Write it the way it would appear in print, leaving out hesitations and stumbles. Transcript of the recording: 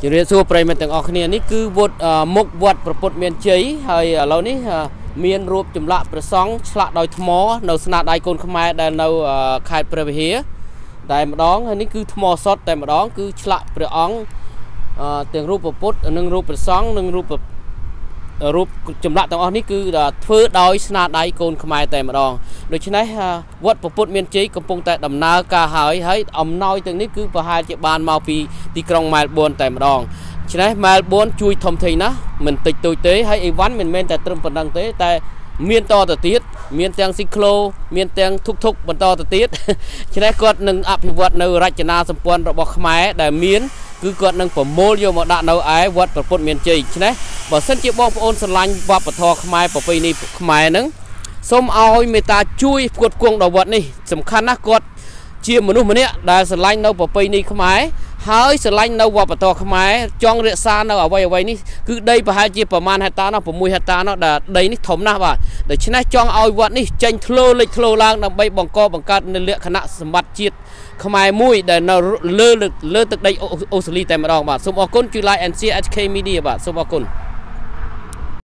chỉ riêng số pray mình từng ở kia ní cứ vượt mốc vượt proput miền Tây hay lâu ní miền ruột chùm lạ sóng lạ đòi thmó nấu sna đại côn khmer đại nấu khai previa đại mà đón hay ní cứ thmó sót đại mà đón cứ lạ preong tiếng ruột proput nâng ruột sóng nâng ruột chùm lạ từng ở ní cứ phơi đòi sna đại côn khmer đại mà đón đối với này vượt proput miền Tâyកំពុងតែដំណើរការហើយអំណោយទាំងនេះគឺប្រហែលជាបានមកពីទីក្រុងម៉ែលប៊នតែម្ដងฉะนั้นម៉ែលប៊នជួយធំធេងណាមិនតិចតួចទេហើយអីវ៉ាន់មិនមែនតែត្រឹមប៉ុណ្្នឹងទេតែមានតទៅទៀតមានទាំងស៊ីក្លូមានទាំងធុកបន្តទៅទៀតฉะนั้นគាត់នឹងអភិវឌ្ឍនៅរចនាសម្ព័ន្ធរបស់ខ្មែរដែលមានគឺគាត់នឹងប្រមូលយកមកដាក់នៅឯវត្តប្រពុតមានជ័យฉะนั้นបើសិនជាបងប្អូនស្រឡាញ់វប្បធម៌ខ្មែរប្រពៃណីខ្មែរហ្នឹងសូមឲ្យមេត្តាជួយផ្គត់ផ្គង់ដល់វត្តនេះសំខាន់ណាស់គាត់ជាមនុស្សម្នាក់ដែលស្រឡាញ់នៅប្រពៃណីខ្មែរហើយស្រឡាញ់នៅវប្បធម៌ខ្មែរចង់រក្សានៅអ្វីនេះគឺដីប្រហែលជាប្រមាណហិកតានោះ6ហិកតានោះដែលដីនេះធំណាស់បាទដូច្នេះចង់ឲ្យវត្តនេះចេញធ្លោលេចធ្លោឡើងដើម្បីបង្កើតនៅលក្ខណៈសម្បត្តិជាតិខ្មែរមួយដែលនៅលើទឹកដីអូស្ត្រាលីតែម្ដងបាទសូមអរគុណជួយ like and share HK Media បាទសូមអរគុណ